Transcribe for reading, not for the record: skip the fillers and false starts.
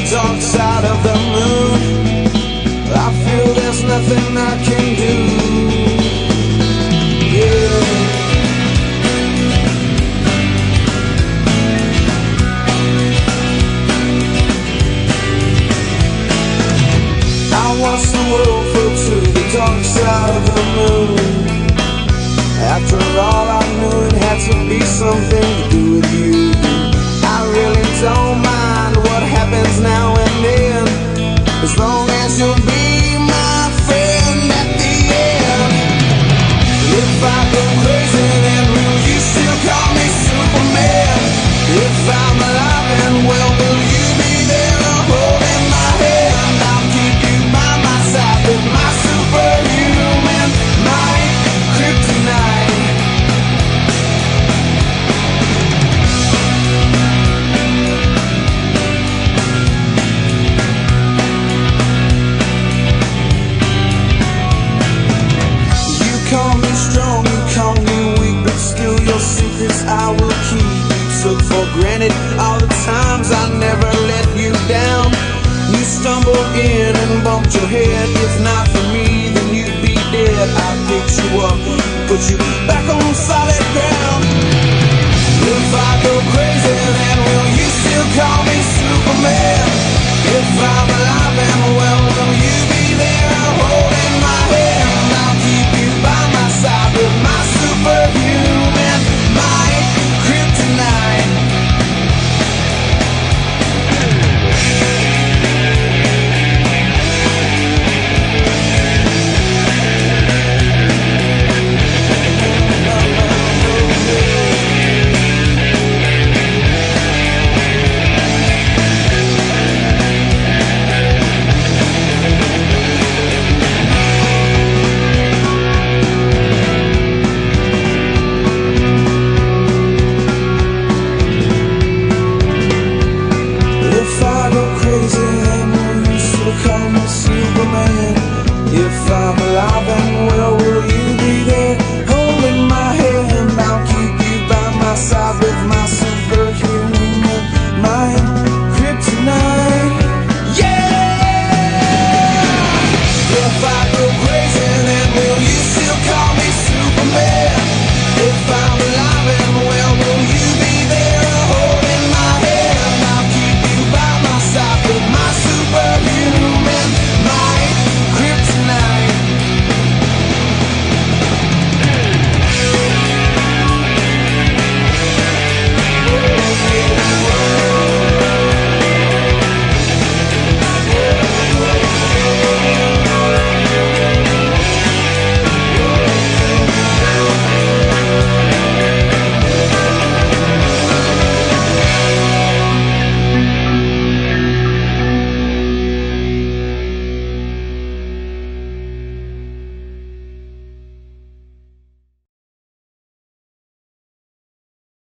dark side of the moon. I feel there's nothing I can do. Yeah. I watched the world float to the dark side of the moon. After all, I knew it had to be something to do with you. I really don't mind what happens now and then, as long as you'll be my friend at the end. If I go crazy, then will you still call me Superman? If I'm alive and well, will you be there holding my hand? I'll keep you by my side with my superhuman might, kryptonite. Call me strong, you call me weak, but still your secrets I will keep. You took for granted all the times I never let you down. You stumbled in and bumped your head. If not for me, then you'd be dead. I picked you up, put you back on solid ground. If I go crazy,